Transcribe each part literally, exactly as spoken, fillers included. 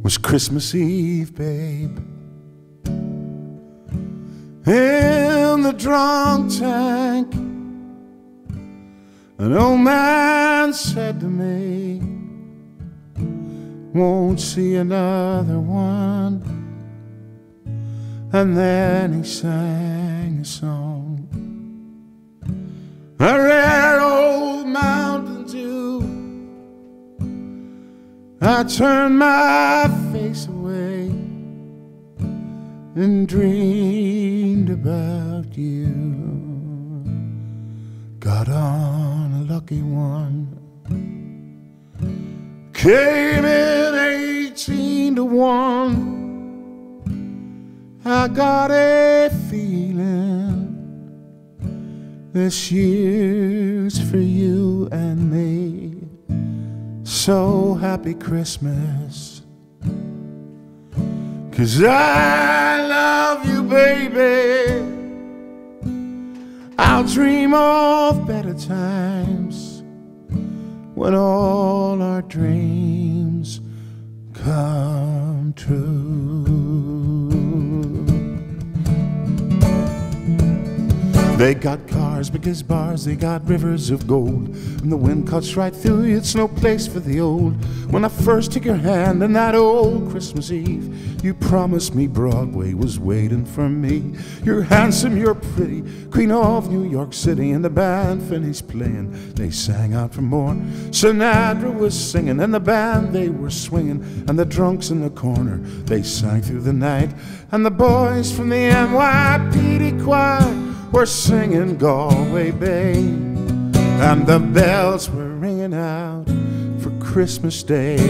was Christmas Eve, babe. In the drunk tank, an old man said to me, won't see another one. And then he sang a song, a rare old Mountain Dew. I turned my face away and dreamed about you. Got on a lucky one, came in eighteen to one. I got a feeling this year's for you and me. So happy Christmas, 'cause I love you, baby. I'll dream of better times when all our dreams come true. They got cars, because bars, they got rivers of gold, and the wind cuts right through you, it's no place for the old. When I first took your hand on that old Christmas Eve, you promised me Broadway was waiting for me. You're handsome, you're pretty, Queen of New York City. And the band finished playing, they sang out for more. Sinatra was singing, and the band, they were swinging, and the drunks in the corner, they sang through the night. And the boys from the N Y P D choir were singing Galway Bay, and the bells were ringing out for Christmas Day.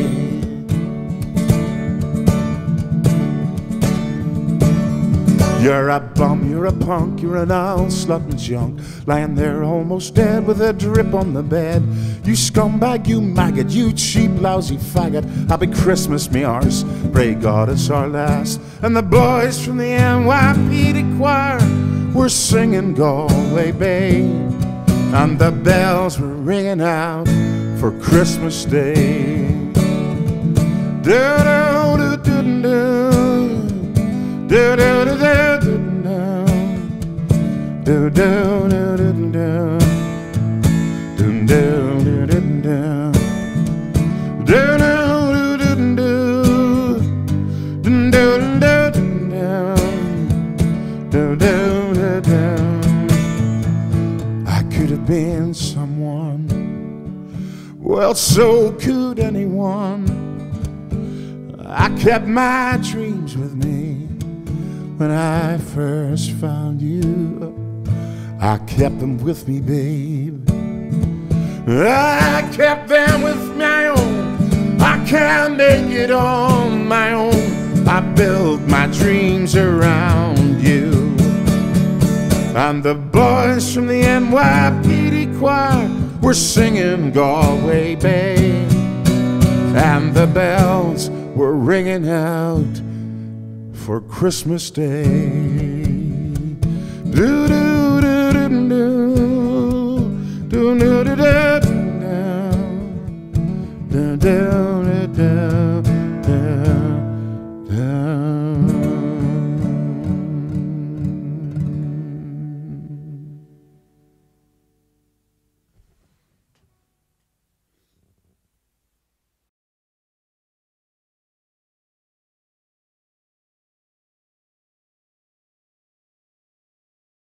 You're a bum, you're a punk, you're an old slut and junk, lying there almost dead with a drip on the bed. You scumbag, you maggot, you cheap, lousy faggot. Happy Christmas, me arse, pray God it's our last. And the boys from the N Y P D choir were singing Galway Bay, and the bells were ringing out for Christmas Day. I could have been someone, well, so could anyone. I kept my dreams with me when I first found you. I kept them with me, babe. I kept them with my own. I can't make it on my own. I built my dreams around you. And the boys from the N Y P D choir were singing Galway Bay, and the bells were ringing out for Christmas Day. Doo-doo.